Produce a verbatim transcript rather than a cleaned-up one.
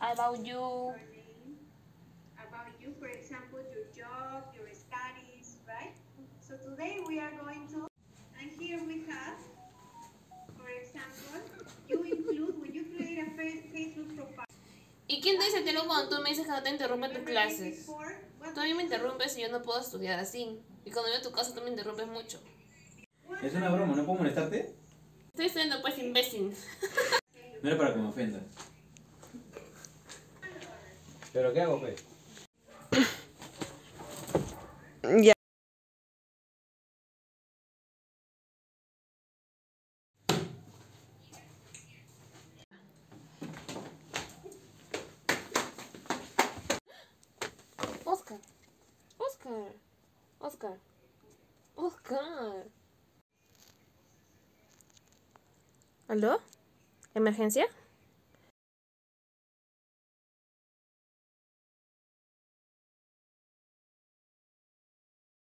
About you. Your name, about you, for example, your job, your studies, right? So today we are going to, and here we have, for example, you include, when you create a Facebook profile. ¿Y quién te dice Telo cuando tú me dices que no te interrumpe tus clases? Tú a mí me interrumpes y yo no puedo estudiar así. Y cuando voy a tu casa tú me interrumpes mucho. Es una broma, ¿no puedo molestarte? Estoy estudiando pues, imbécil. No era para que me ofendas. ¿Pero qué hago, pues? Ya. Oscar. Oscar. Oscar. Oscar. ¿Aló? ¿Emergencia?